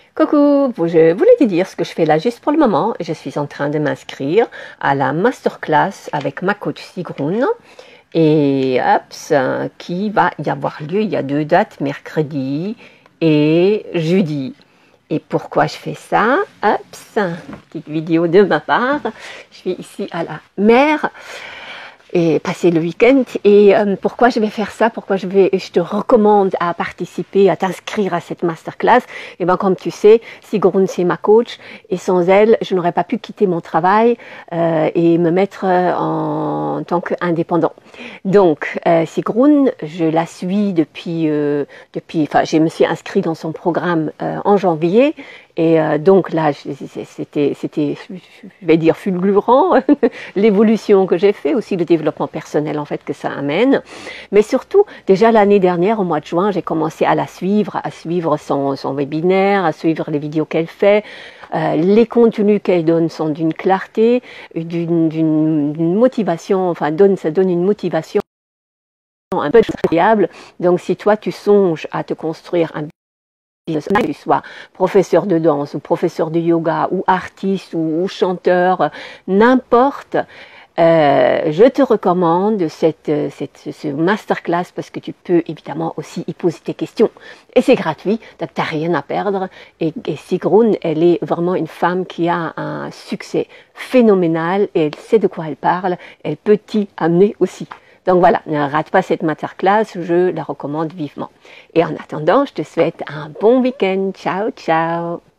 Coucou, je voulais te dire ce que je fais là juste pour le moment. Je suis en train de m'inscrire à la masterclass avec ma coach Sigrun et qui va y avoir lieu. Il y a 2 dates, mercredi et jeudi. Et pourquoi je fais ça? Petite vidéo de ma part. Je suis ici à la mer et passer le week-end. Et pourquoi je vais faire ça, je te recommande à participer, à t'inscrire à cette masterclass. Et bien comme tu sais, Sigrun c'est ma coach et sans elle, je n'aurais pas pu quitter mon travail et me mettre en tant qu'indépendant. Donc Sigrun, je la suis depuis, je me suis inscrite dans son programme en janvier. Et donc là, c'était, je vais dire, fulgurant, l'évolution que j'ai fait, aussi le développement personnel en fait que ça amène. Mais surtout, déjà l'année dernière, au mois de juin, j'ai commencé à la suivre, à suivre son webinaire, à suivre les vidéos qu'elle fait. Les contenus qu'elle donne sont d'une clarté, d'une motivation, enfin ça donne une motivation un peu agréable. Donc si toi tu songes à te construire un que tu sois professeur de danse ou professeur de yoga ou artiste ou chanteur, n'importe, je te recommande ce masterclass parce que tu peux évidemment aussi y poser tes questions. Et c'est gratuit, donc tu n'as rien à perdre. Et Sigrun, elle est vraiment une femme qui a un succès phénoménal et elle sait de quoi elle parle, elle peut t'y amener aussi. Donc voilà, ne rate pas cette masterclass, je la recommande vivement. Et en attendant, je te souhaite un bon week-end. Ciao, ciao!